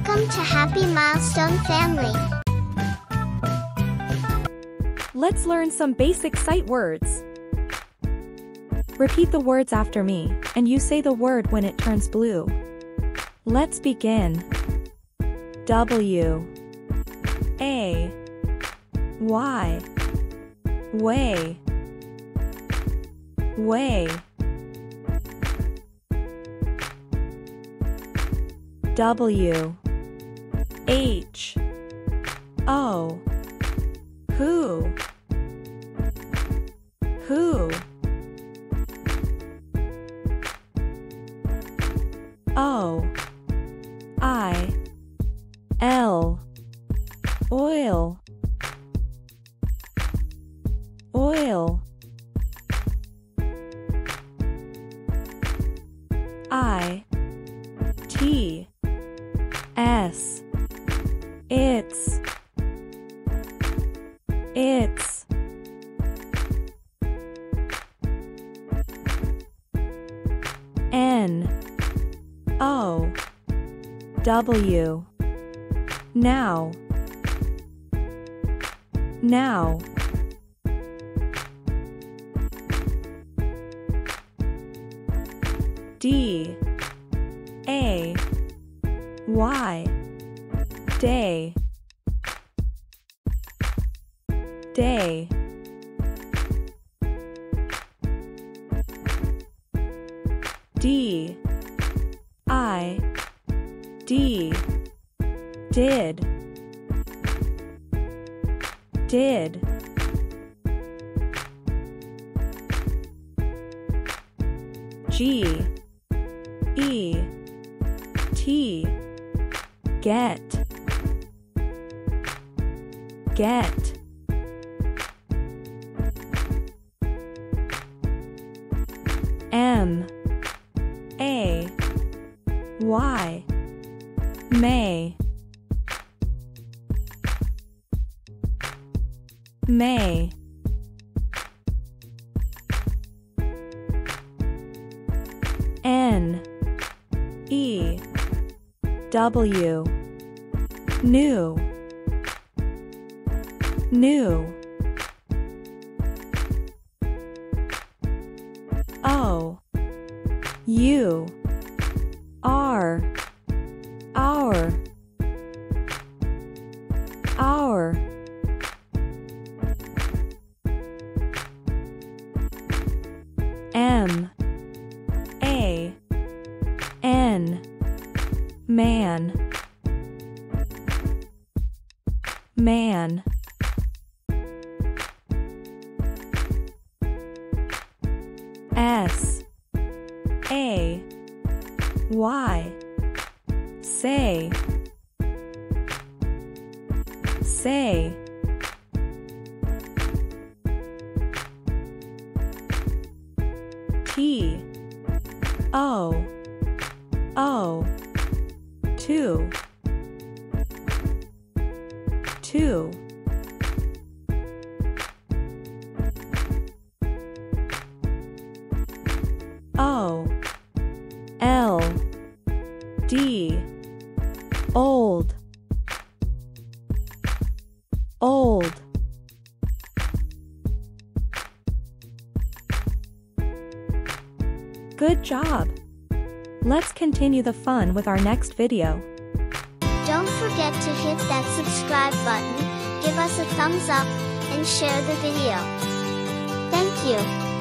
Welcome to Happy Milestone Family. Let's learn some basic sight words. Repeat the words after me, and you say the word when it turns blue. Let's begin. W A Y way way W H O who O I L oil I T S it's N O W now D A Y day D I D did G E T get M A Y may N E W new O U R our M A N man S A Y say T O two O L D old Good job! Let's continue the fun with our next video. Don't forget to hit that subscribe button, give us a thumbs up, and share the video. Thank you.